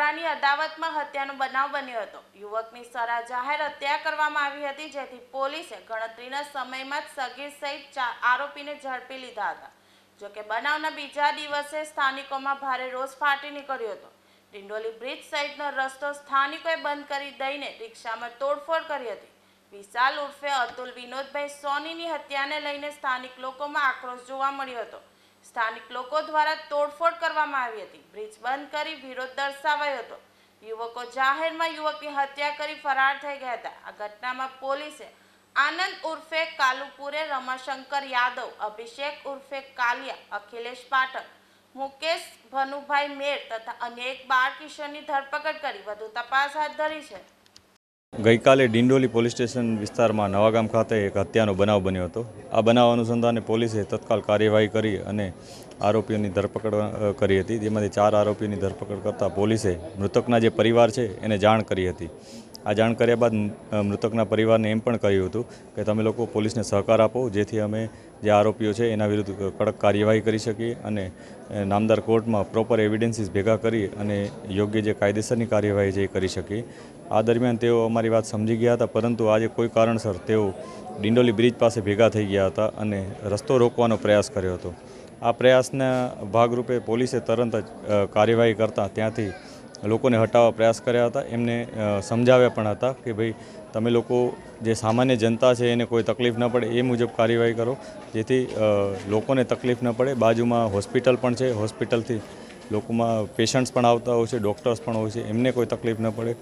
ઝઘડાની અદાવતમાં હત્યાનો બનાવ બન્યો હતો। યુવકની સરા જાહેર હત્યા કરવામાં આવી હતી, જેથી પોલીસે ગણતરીના સમયમાં જ સગીર સહિત 4 આરોપીને ઝડપી લીધા હતા। જોકે બનાવના બીજા દિવસે સ્થાનિકોમાં ભારે રોષ ફાટી નીકળ્યો હતો। ડિંડોલી બ્રિજ સહિતનો રસ્તો સ્થાનિકોએ બંધ કરી દઈને રિક્ષામાં તોડફોડ કરી હતી। વિશાલ ઉર્ફે અતુલ વિનોદભાઈ સોનીની હત્યાને લઈને સ્થાનિક લોકોમાં આક્રોશ જોવા મળ્યો હતો। સ્થાનિક લોકો દ્વારા તોડફોડ કરવામાં આવી હતી। બ્રિજ બંધ કરી વિરોધ દર્શાવાયો હતો। યુવકો જાહેરમાં યુવકની હત્યા કરી ફરાર થઈ ગયા હતા। આ ઘટનામાં પોલીસે આનંદ ઉર્ફે કાલુપુરે, રમાશંકર યાદવ, અભિષેક ઉર્ફે કાલિયા, અખિલેશ પાઠક, મુકેશ ભનુભાઈ મેર તથા અન્ય એક બાળ કિશોરની ધરપકડ કરી વધુ તપાસ હાથ ધરી છે। ગઈકાલે ડિંડોલી પોલીસ સ્ટેશન વિસ્તારમાં નવાગામ ખાતે એક હત્યાનો બનાવ બન્યો હતો। આ બનાવ અનુસંધાને પોલીસે તત્કાલ કાર્યવાહી કરી અને આરોપીઓની ધરપકડ કરી હતી, જેમાંથી 4 આરોપીઓની ધરપકડ કરતાં પોલીસે મૃતકના જે પરિવાર છે એને જાણ કરી હતી। આ જાણ કર્યા બાદ મૃતકના પરિવારને એમ પણ કહ્યું હતું કે તમે લોકો પોલીસને સહકાર આપો, જેથી અમે જે આરોપીઓ છે એના વિરુદ્ધ કડક કાર્યવાહી કરી શકીએ અને નામદાર કોર્ટમાં પ્રોપર એવિડન્સીસ ભેગા કરી અને યોગ્ય જે કાયદેસરની કાર્યવાહી છે એ કરી શકીએ। આ દરમિયાન તેઓ અમારી વાત સમજી ગયા હતા, પરંતુ આજે કોઈ કારણસર તેઓ ડિંડોલી બ્રિજ પાસે ભેગા થઈ ગયા હતા અને રસ્તો રોકવાનો પ્રયાસ કર્યો હતો। આ પ્રયાસના ભાગરૂપે પોલીસે તરત જ કાર્યવાહી કરતાં ત્યાંથી લોકોને હટાવવા પ્રયાસ કર્યા હતા। એમને સમજાવ્યા પણ હતા કે ભાઈ તમે લોકો જે સામાન્ય જનતા છે એને કોઈ તકલીફ ન પડે એ મુજબ કાર્યવાહી કરો, જેથી લોકોને તકલીફ ન પડે। બાજુમાં હોસ્પિટલ પણ છે, હોસ્પિટલથી લોકોમાં પેશન્ટ્સ પણ આવતા હોય છે, ડૉક્ટર્સ પણ હોય છે, એમને કોઈ તકલીફ ન પડે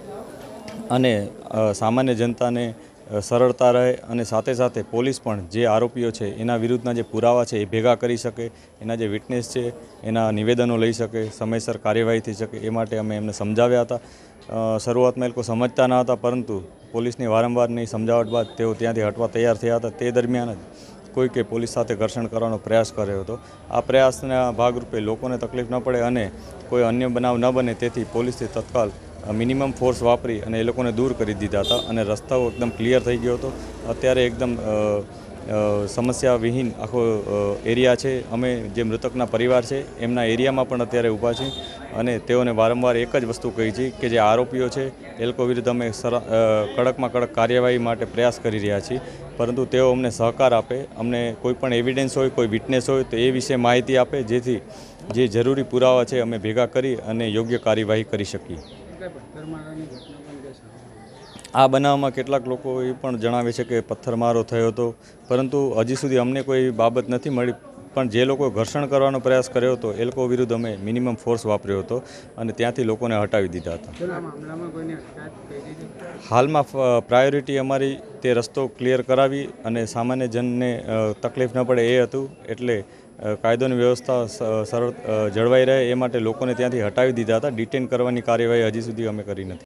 અને સામાન્ય જનતાને સરળતા રહે અને સાથે સાથે પોલીસ પણ જે આરોપીઓ છે એના વિરુદ્ધના જે પુરાવા છે એ ભેગા કરી શકે, એના જે વિટનેસ છે એના નિવેદનો લઈ શકે, સમયસર કાર્યવાહી થઈ શકે, એ માટે અમે એમને સમજાવ્યા હતા। શરૂઆતમાં એ લોકો સમજતા ન હતા, પરંતુ પોલીસની વારંવારની સમજાવટ બાદ તેઓ ત્યાંથી હટવા તૈયાર થયા હતા। તે દરમિયાન જ કોઈકે પોલીસ સાથે ઘર્ષણ કરવાનો પ્રયાસ કર્યો હતો। આ પ્રયાસના ભાગરૂપે લોકોને તકલીફ ન પડે અને કોઈ અન્ય બનાવ ન બને, તેથી પોલીસે તત્કાલ મિનિમમ ફોર્સ વાપરી અને એ લોકોને દૂર કરી દીધા હતા અને રસ્તાઓ એકદમ ક્લિયર થઈ ગયો હતો। અત્યારે એકદમ સમસ્યા વિહીન આખો એરિયા છે। અમે જે મૃતકના પરિવાર છે એમના એરિયામાં પણ અત્યારે ઊભા છીએ અને તેઓને વારંવાર એક જ વસ્તુ કહી છે કે જે આરોપીઓ છે એ લોકો વિરુદ્ધ અમે કડકમાં કડક કાર્યવાહી માટે પ્રયાસ કરી રહ્યા છીએ, પરંતુ તેઓ અમને સહકાર આપે, અમને કોઈ પણ એવિડન્સ હોય, કોઈ વિટનેસ હોય તો એ વિશે માહિતી આપે, જેથી જે જરૂરી પુરાવા છે અમે ભેગા કરી અને યોગ્ય કાર્યવાહી કરી શકીએ। આ બનાવમાં કેટલાક લોકો એ પણ જણાવે છે કે પથ્થરમારો થયો હતો, પરંતુ હજી સુધી અમને કોઈ બાબત નથી મળી। પણ જે લોકો ઘર્ષણ કરવાનો પ્રયાસ કર્યો હતો એ લોકો વિરુદ્ધ અમે મિનિમમ ફોર્સ વાપર્યો હતો અને ત્યાંથી લોકોને હટાવી દીધા હતા। હાલમાં પ્રાયોરિટી અમારી તે રસ્તો ક્લિયર કરાવી અને સામાન્ય જનને તકલીફ ન પડે એ હતું, એટલે કાયદોની વ્યવસ્થા સરળ જળવાઈ રહે એ માટે લોકોને ત્યાંથી હટાવી દીધા હતા। ડિટેન કરવાની કાર્યવાહી હજી સુધી અમે કરી નથી।